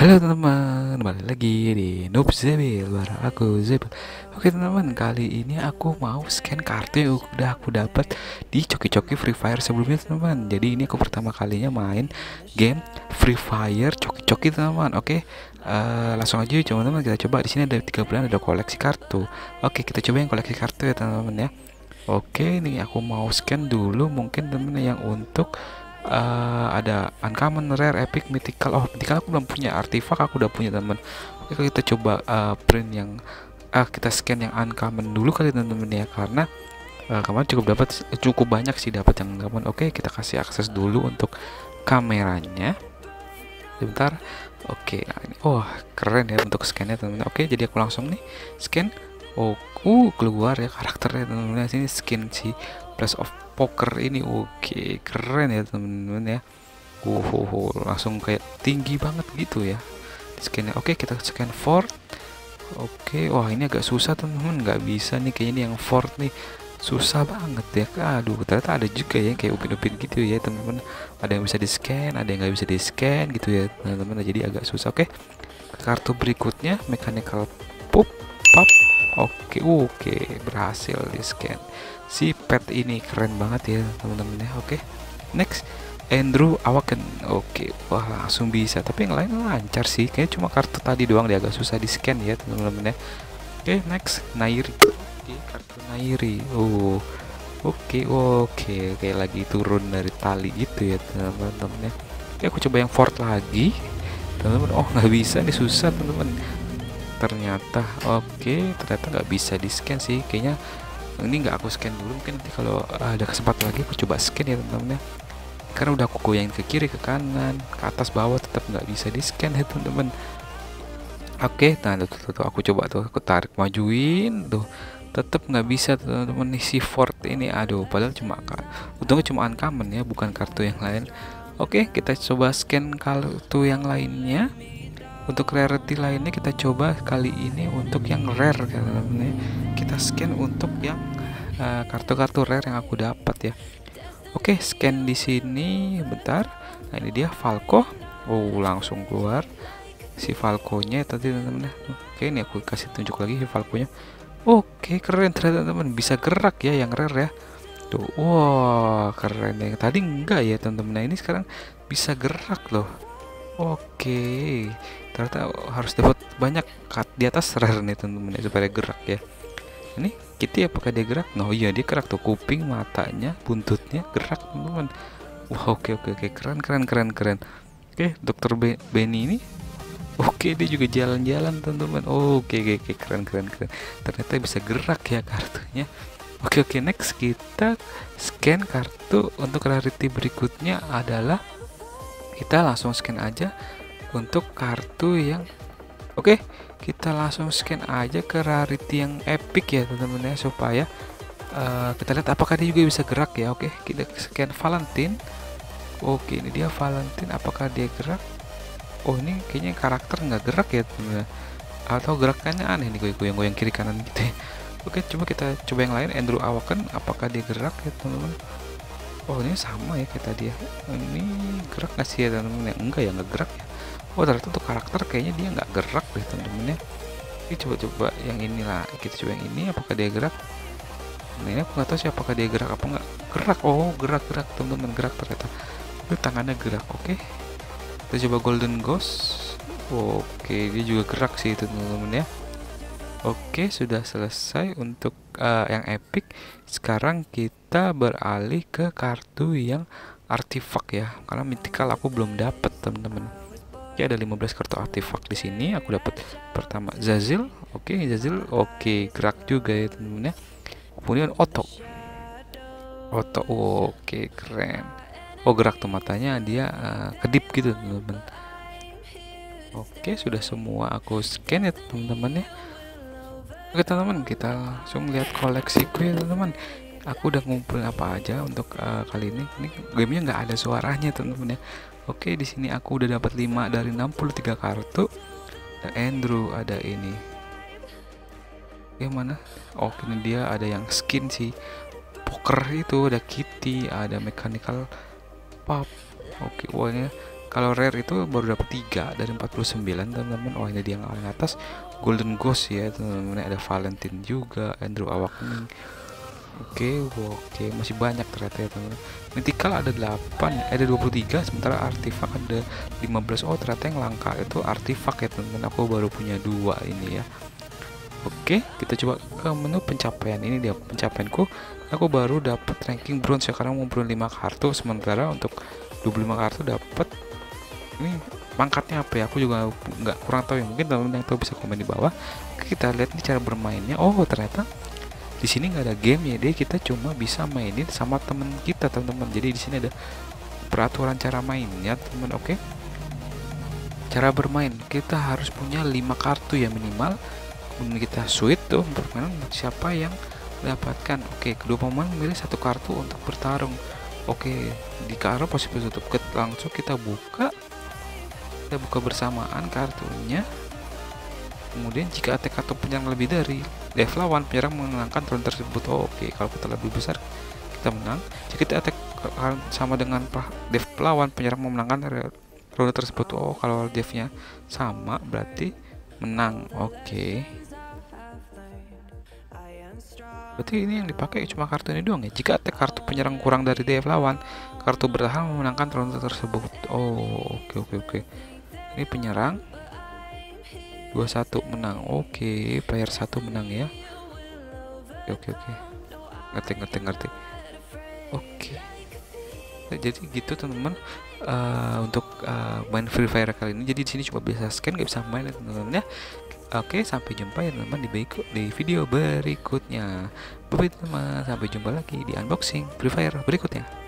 Halo teman-teman, balik lagi di Noob Zebil bareng aku Zebil. Oke teman-teman, kali ini aku mau scan kartu yang udah aku dapat di coki-coki Free Fire sebelumnya teman-teman. Jadi ini aku pertama kalinya main game Free Fire coki-coki teman-teman. Oke, langsung aja teman-teman, kita coba. Di sini ada 3 bulan, ada koleksi kartu. Oke, kita coba yang koleksi kartu ya teman-teman ya. Oke, ini aku mau scan dulu mungkin teman-teman yang untuk ada uncommon, rare, epic, mythical. Oh, mythical aku belum punya, artifak aku udah punya teman. Oke, kita coba print yang kita scan yang uncommon dulu kali teman-teman ya, karena kemarin cukup banyak sih dapat yang uncommon. Oke, kita kasih akses dulu untuk kameranya sebentar. Oke, nah ini, oh keren ya untuk scannya teman-teman. Oke, jadi aku langsung nih scan. Oh, keluar ya karakternya teman-teman. Sini skin si Place of Poker ini. Oke, keren ya teman-teman ya. Langsung kayak tinggi banget gitu ya scannya. Oke, kita scan Fort. Oke, wah ini agak susah teman-teman, nggak bisa nih kayaknya nih yang Fort nih, susah banget ya. Aduh, ternyata ada juga ya kayak upin-upin gitu ya teman-teman. Ada yang bisa di scan, ada yang nggak bisa di scan gitu ya teman-teman. Jadi agak susah. Oke, kartu berikutnya mechanical pop pop. Oke, berhasil di scan. Si pet ini keren banget ya teman-teman ya. Oke, next Andrew Awaken. Oke, wah langsung bisa. Tapi yang lain lancar sih. Kayaknya cuma kartu tadi doang dia agak susah di scan ya teman-teman ya. Oke, next Nairi. Oke, kartu Nairi. Oh, oke, kayak lagi turun dari tali gitu ya teman-teman ya. Oke, aku coba yang Fort lagi teman-teman. Oh, nggak bisa nih, susah teman-teman ternyata. Oke, ternyata nggak bisa di scan sih kayaknya. Ini nggak aku scan dulu, mungkin nanti kalau ada kesempatan lagi aku coba scan ya teman-teman ya, karena udah aku goyang ke kiri, ke kanan, ke atas, bawah, tetap nggak bisa di scan ya teman-teman. Oke, nah tuh, aku coba tuh, aku tarik majuin tuh, tetap nggak bisa teman-teman. Nih si Ford ini, aduh, padahal untungnya cuma uncommon ya, bukan kartu yang lain. Oke, kita coba scan kartu yang lainnya. Untuk rarity lainnya kita coba kali ini untuk yang rare teman-teman ya. Kita scan untuk yang kartu-kartu rare yang aku dapat ya. Oke, scan di sini bentar. Nah, ini dia Falco. Oh, langsung keluar si Falconya tadi teman-teman. Oke, ini aku kasih tunjuk lagi si Falconya. Oke, keren ternyata teman, bisa gerak ya yang rare ya. Tuh, wah keren ya. Tadi enggak ya teman-teman. Nah, ini sekarang bisa gerak loh. Oke, ternyata harus dapat banyak cut di atas rare nih teman-teman ya, supaya gerak ya. Ini Kitty apakah dia gerak? Oh iya, dia gerak tuh, kuping, matanya, buntutnya gerak teman-teman. Wah, oke, keren. Oke, Dokter Benny ini, oke, dia juga jalan-jalan teman-teman. Oke, keren. Ternyata bisa gerak ya kartunya. Oke, next kita scan kartu untuk rarity berikutnya adalah kita langsung scan aja untuk kartu yang oke, kita langsung scan aja ke rarity yang epic ya teman-teman ya, supaya kita lihat apakah dia juga bisa gerak ya. Oke, kita scan Valentine. Oke, ini dia Valentine, apakah dia gerak? Oh, ini kayaknya karakter nggak gerak ya teman-teman, atau gerakannya aneh nih, goyang-goyang kiri kanan gitu ya. Oke, coba kita coba yang lain, Andrew Awaken, apakah dia gerak ya teman-teman? Oh, ini sama ya kita dia. Ini gerak nggak sih ya teman-teman? Yang enggak ya, nggak gerak ya. Oh, ternyata untuk karakter kayaknya dia nggak gerak deh teman-teman ya. Oke, coba yang inilah, kita coba yang ini, apakah dia gerak? Nah, ini aku nggak tahu sih apakah dia gerak apa nggak. Gerak. Oh, gerak teman-teman, gerak ternyata. Itu tangannya gerak. Oke, kita coba Golden Ghost. Oke, dia juga gerak sih itu teman-teman ya. Oke, sudah selesai untuk yang epic. Sekarang kita beralih ke kartu yang artifak ya, karena mythical aku belum dapat teman-teman. Ya, ada 15 kartu artifak di sini. Aku dapat pertama Zazil. Oke, Zazil. Oke, gerak juga ya teman-teman ya. Kemudian Otto. Oke, keren. Oh, gerak tuh matanya, dia kedip gitu teman-teman. Oke, sudah semua aku scan ya teman-teman ya. Oke teman-teman, kita langsung lihat koleksiku ya teman-teman. Aku udah ngumpulin apa aja untuk kali ini. Ini gamenya nggak ada suaranya teman-teman ya. Oke, di sini aku udah dapat 5 dari 63 kartu. Ada Andrew, ada ini. Oke, mana? Oh, ini dia ada yang skin sih. Poker itu, ada Kitty, ada Mechanical Pop. Oke, wah ini Kalau rare itu baru dapat 3 dari 49 teman-teman. Oh, ini dia yang paling atas, Golden Ghost ya teman-teman. Ada Valentine juga, Andrew Awakening. Oke, masih banyak ternyata ya teman-teman. Mythical ada 8, ada 23, sementara artifak ada 15. Oh, ternyata yang langka itu artifak ya teman-teman. Aku baru punya 2 ini ya. Oke, kita coba ke menu pencapaian. Ini dia pencapaianku. Aku baru dapat ranking bronze sekarang, mau bronze 5 kartu, sementara untuk 25 kartu dapat ini pangkatnya apa ya? Aku juga nggak kurang tahu ya. Mungkin teman-teman yang tahu bisa komen di bawah. Oke, kita lihat nih cara bermainnya. Oh, ternyata di sini nggak ada game ya, deh. Kita cuma bisa mainin sama temen kita teman-teman. Jadi di sini ada peraturan cara mainnya teman. Oke, cara bermain kita harus punya 5 kartu ya minimal. Kemudian kita switch tuh permainan siapa yang dapatkan. Oke, kedua pemain memilih 1 kartu untuk bertarung. Oke, di kartu posisi tutup, langsung kita buka bersamaan kartunya. Kemudian jika attack kartu penyerang lebih dari dev lawan, penyerang menangkan turun tersebut. Oh, oke, kalau kita lebih besar kita menang. Jika kita attack sama dengan dev lawan, penyerang memenangkan ronde tersebut. Oh, kalau devnya sama berarti menang. Oke, berarti ini yang dipakai cuma kartu ini doang ya. Jika attack kartu penyerang kurang dari DF lawan, kartu bertahan memenangkan ronde tersebut. Oh, oke. Ini penyerang 21 menang. Oke, player 1 menang ya. Oke. Ngerti. Oke. Jadi gitu teman-teman, untuk main Free Fire kali ini. Jadi di sini cuma bisa scan, nggak bisa main ya teman-teman ya. Oke, sampai jumpa ya teman-teman di video berikutnya. Bye teman-teman, sampai jumpa lagi di unboxing Free Fire berikutnya.